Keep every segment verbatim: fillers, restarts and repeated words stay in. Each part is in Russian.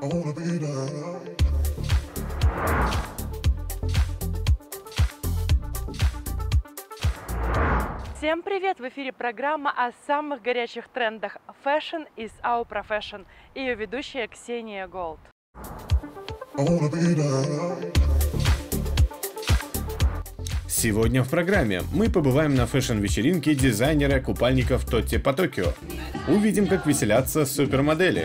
Всем привет! В эфире программа о самых горячих трендах Fashion is our profession и ее ведущая Ксения Голд. Сегодня в программе мы побываем на фэшн-вечеринке дизайнера купальников Тотти по Токио. Увидим, как веселятся супермодели.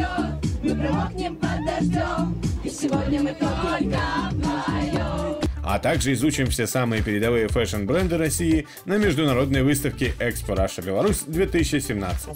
А также изучим все самые передовые фэшн-бренды России на международной выставке Экспо Раша Беларусь две тысячи семнадцать.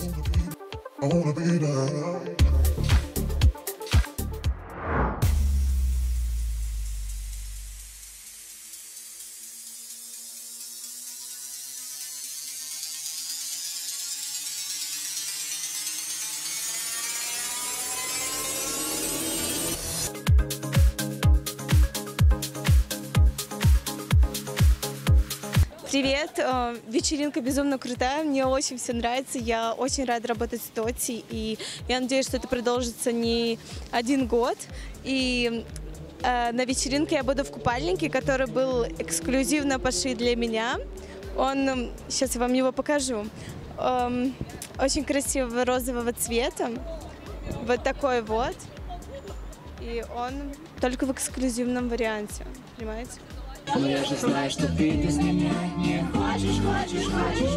Привет! Вечеринка безумно крутая, мне очень все нравится, я очень рада работать с Тотти, и я надеюсь, что это продолжится не один год. И э, на вечеринке я буду в купальнике, который был эксклюзивно пошит для меня. Он, сейчас я вам его покажу, эм, очень красивого розового цвета, вот такой вот, и он только в эксклюзивном варианте, понимаете? Но я же знаю, что ты без меня не хочешь, хочешь, хочешь,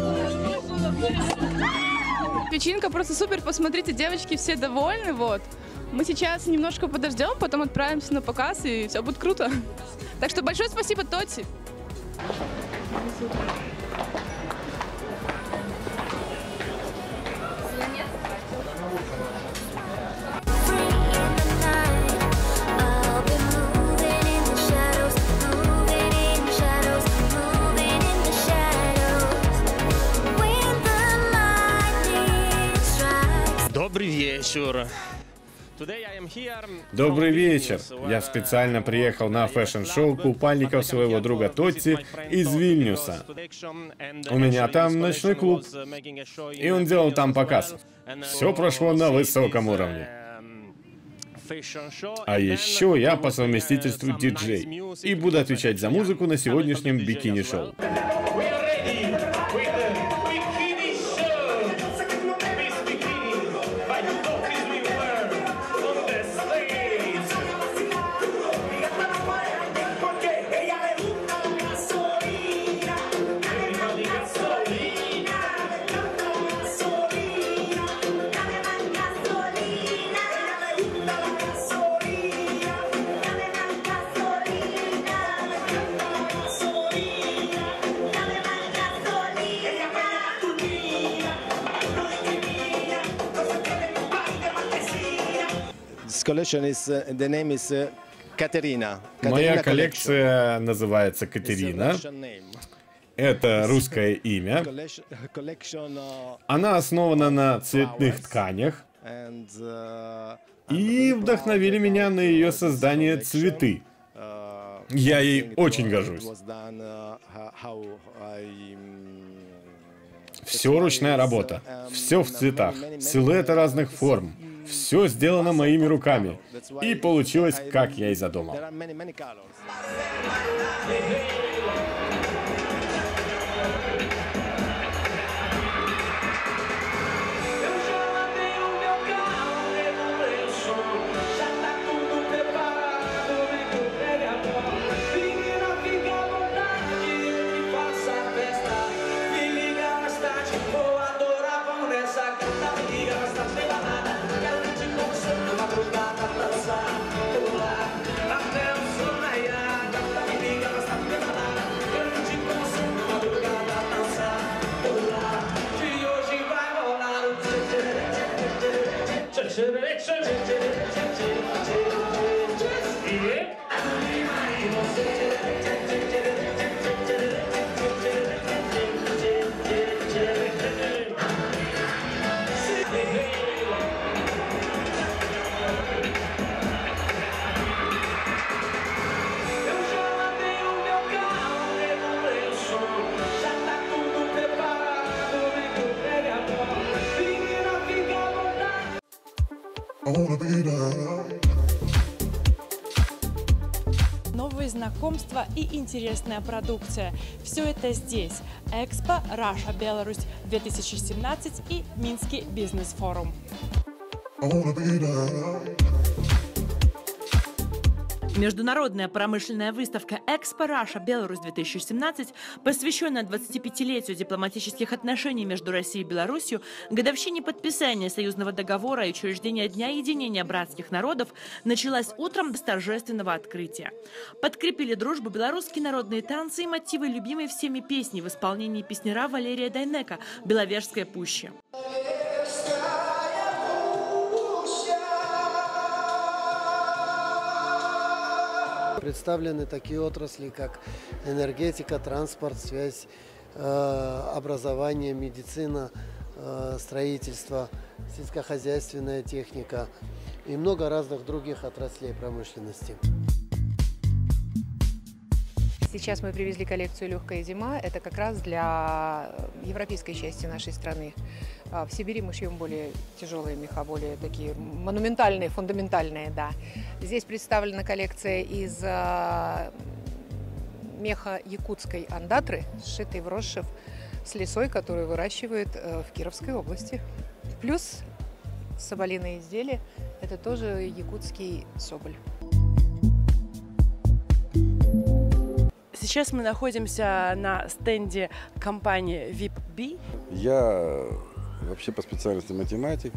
хочешь. Вечеринка просто супер, посмотрите, девочки все довольны, вот. Мы сейчас немножко подождем, потом отправимся на показ, и все будет круто. Так что большое спасибо, Тотти. Добрый вечер. Добрый вечер. Я специально приехал на фэшн-шоу купальников своего друга Тотти из Вильнюса. У меня там ночной клуб, и он делал там показ. Все прошло на высоком уровне. А еще я по совместительству диджей и буду отвечать за музыку на сегодняшнем бикини-шоу. Моя коллекция называется Катерина. Это русское имя. Она основана на цветных тканях. И вдохновили меня на ее создание цветы. Я ей очень горжусь. Все ручная работа. Все в цветах. Силуэты разных форм. Все сделано моими руками. И получилось, как я и задумал. Новые знакомства и интересная продукция. Все это здесь. Экспо Раша Беларусь две тысячи семнадцать и Минский бизнес-форум. Международная промышленная выставка Экспо Раша Беларусь две тысячи семнадцать, посвященная двадцатипятилетию дипломатических отношений между Россией и Беларусью, годовщине подписания союзного договора и учреждения Дня единения братских народов, началась утром с торжественного открытия. Подкрепили дружбу белорусские народные танцы и мотивы любимой всеми песни в исполнении песнера Валерия Дайнека «Беловежская пуща». Представлены такие отрасли, как энергетика, транспорт, связь, образование, медицина, строительство, сельскохозяйственная техника и много разных других отраслей промышленности. Сейчас мы привезли коллекцию «Легкая зима». Это как раз для европейской части нашей страны. В Сибири мы шьем более тяжелые меха, более такие монументальные, фундаментальные, да. Здесь представлена коллекция из меха якутской андатры, сшитой в розшив с лисой, которую выращивают в Кировской области. Плюс соболиные изделия – это тоже якутский соболь. Сейчас мы находимся на стенде компании ви ай пи. Я вообще по специальности математик.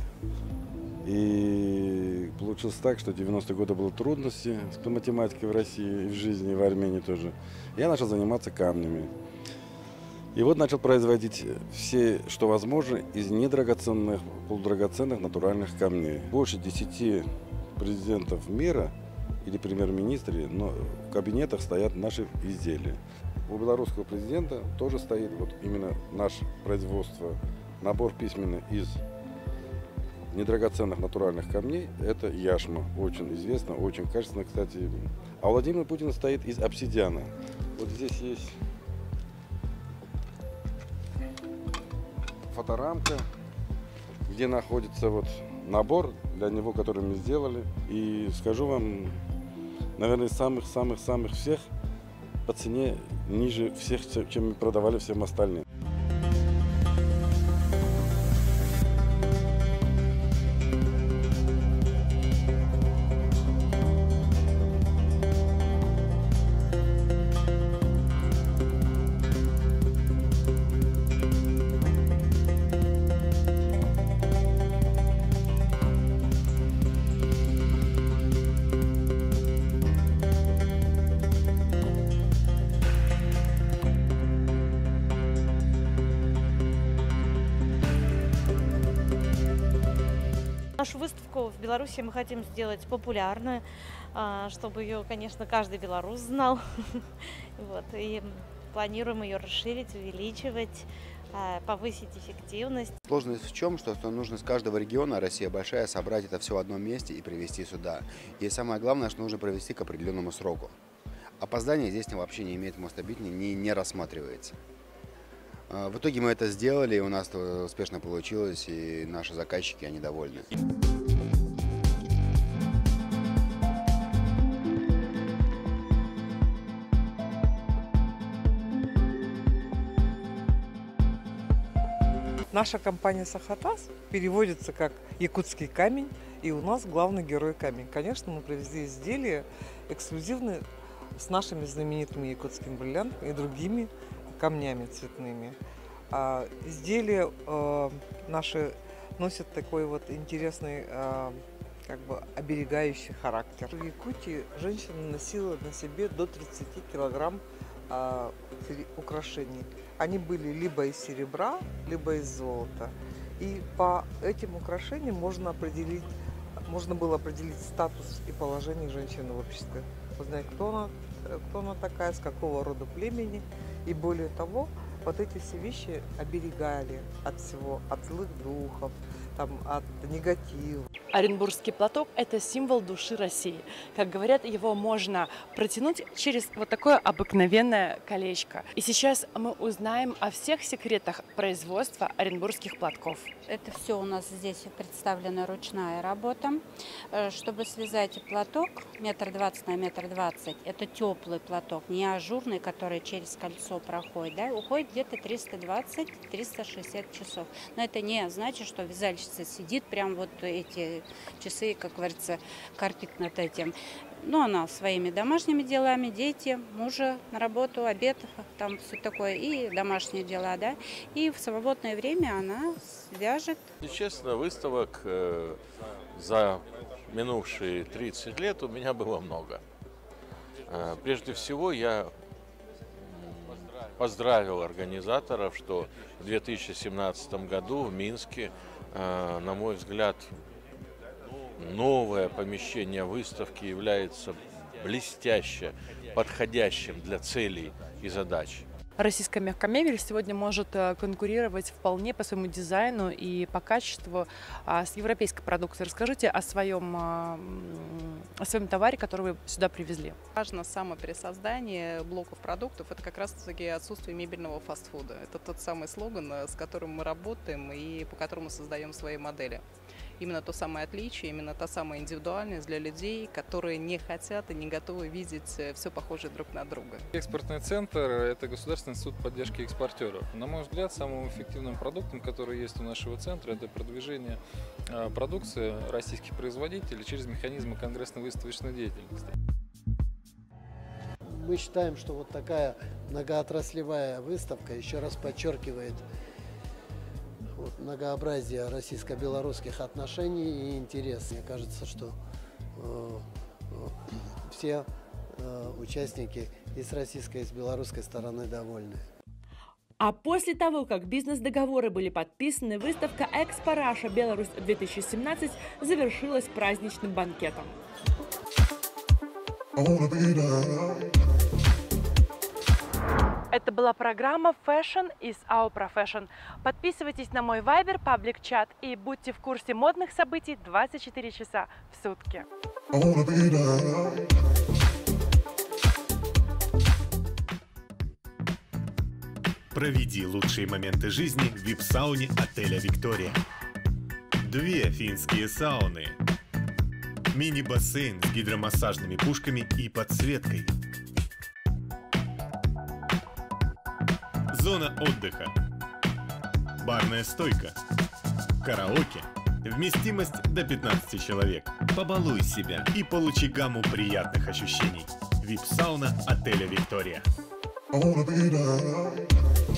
И получилось так, что в девяностые годы были трудности с математикой в России, и в жизни, и в Армении тоже. Я начал заниматься камнями. И вот начал производить все, что возможно, из недрагоценных, полудрагоценных натуральных камней. Больше десяти президентов мира или премьер-министры, но в кабинетах стоят наши изделия. У белорусского президента тоже стоит вот именно наше производство, набор письменный из недрагоценных натуральных камней. Это яшма, очень известно, очень качественно, кстати. А у Владимира Путина стоит из обсидиана. Вот здесь есть фоторамка, где находится вот набор для него, который мы сделали. И скажу вам, наверное, самых-самых-самых всех по цене ниже всех, чем мы продавали всем остальным. Нашу выставку в Беларуси мы хотим сделать популярной, чтобы ее, конечно, каждый белорус знал. Вот. И планируем ее расширить, увеличивать, повысить эффективность. Сложность в чем? Что, что нужно с каждого региона, Россия большая, собрать это все в одном месте и привезти сюда. И самое главное, что нужно провести к определенному сроку. Опоздание здесь вообще не имеет места быть, не, не рассматривается. В итоге мы это сделали, и у нас это успешно получилось, и наши заказчики, они довольны. Наша компания «Сахатас» переводится как «якутский камень», и у нас главный герой камень. Конечно, мы привезли изделия эксклюзивные с нашими знаменитыми якутскими бриллиантами и другими камнями цветными. А изделия э, наши носят такой вот интересный, э, как бы оберегающий характер. В Якутии женщина носила на себе до тридцати килограмм э, украшений. Они были либо из серебра, либо из золота. И по этим украшениям можно определить, можно было определить статус и положение женщины в обществе. Узнать, кто она, кто она такая, с какого рода племени. И более того, вот эти все вещи оберегали от всего, от злых духов, там, от негатива. Оренбургский платок – это символ души России. Как говорят, его можно протянуть через вот такое обыкновенное колечко. И сейчас мы узнаем о всех секретах производства оренбургских платков. Это все у нас здесь представлена ручная работа. Чтобы связать платок метр двадцать на метр двадцать, это теплый платок, не ажурный, который через кольцо проходит, да, уходит где-то триста двадцать — триста шестьдесят часов. Но это не значит, что вязальщица сидит прям вот эти часы, как говорится, карпит над этим. Ну, она своими домашними делами, дети, мужа на работу, обед, там все такое, и домашние дела, да. И в свободное время она вяжет. Честно, выставок э, за минувшие тридцать лет у меня было много. Э, прежде всего, я поздравил организаторов, что в две тысячи семнадцатом году в Минске, э, на мой взгляд, новое помещение выставки является блестяще подходящим для целей и задач. Российская мягкая мебель сегодня может конкурировать вполне по своему дизайну и по качеству с европейской продукцией. Расскажите о своем, о своем товаре, который вы сюда привезли. Важно самопересоздание блоков продуктов. Это как раз-таки отсутствие мебельного фастфуда. Это тот самый слоган, с которым мы работаем и по которому создаем свои модели. Именно то самое отличие, именно та самая индивидуальность для людей, которые не хотят и не готовы видеть все похожее друг на друга. Экспортный центр – это Государственный институт поддержки экспортеров. На мой взгляд, самым эффективным продуктом, который есть у нашего центра, это продвижение продукции российских производителей через механизмы конгрессно-выставочной деятельности. Мы считаем, что вот такая многоотраслевая выставка еще раз подчеркивает вот многообразие российско-белорусских отношений и интерес. Мне кажется, что э, э, все э, участники и с российской, и с белорусской стороны довольны. А после того, как бизнес-договоры были подписаны, выставка Экспо Раша Беларусь две тысячи семнадцать завершилась праздничным банкетом. Это была программа Fashion is our profession. Подписывайтесь на мой Viber, паблик-чат и будьте в курсе модных событий двадцать четыре часа в сутки. Проведи лучшие моменты жизни в вип-сауне отеля «Виктория». Две финские сауны. Мини-бассейн с гидромассажными пушками и подсветкой. Зона отдыха. Барная стойка. Караоке. Вместимость до пятнадцати человек. Побалуй себя и получи гамму приятных ощущений. вип-сауна отеля «Виктория».